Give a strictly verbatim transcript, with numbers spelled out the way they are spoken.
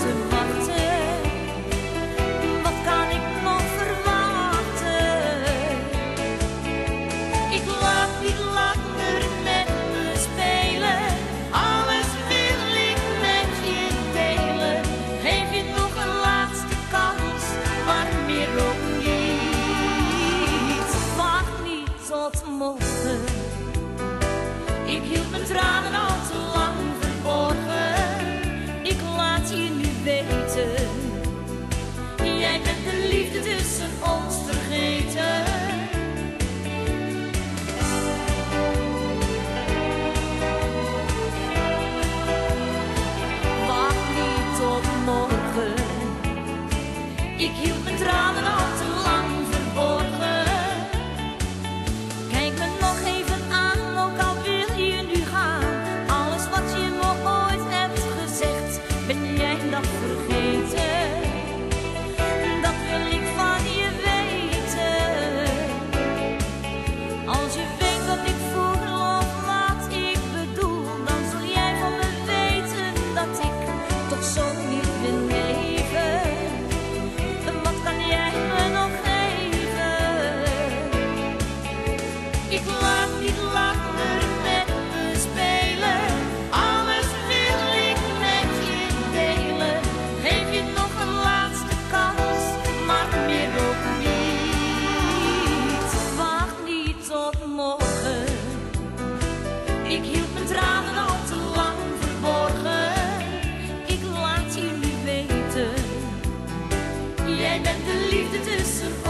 moeten wachten. Wat kan ik nog verwachten? Ik laat niet langer met me spelen. Alles wil ik met je delen. Geef je nog een laatste kans, maar meer ook niet. Wacht niet tot morgen. Ik hield mijn tranen al te lang verborgen. Ik laat je nu weten. Jij bent de liefde tussen ons vergeten. Wacht niet tot morgen. Ik hield mijn tranen al te lang verborgen. Kijk me nog even aan, ook al wil je nu gaan. Alles wat je me ooit hebt gezegd, ben jij dat vergeten. Dat wil ik van je weten. Als je weet wat ik voel of wat ik bedoel, dan zul jij van me weten dat ik toch zo niet wil leven. Wat kan jij me nog geven? Ik laat niet langer met me spelen. Alles wil ik met je delen. Geef je nog een laatste kans, maar meer ook niet. Wacht niet tot morgen. Ik hield mijn tranen al te lang verborgen. Ik laat je nu weten. Jij bent de liefde tussen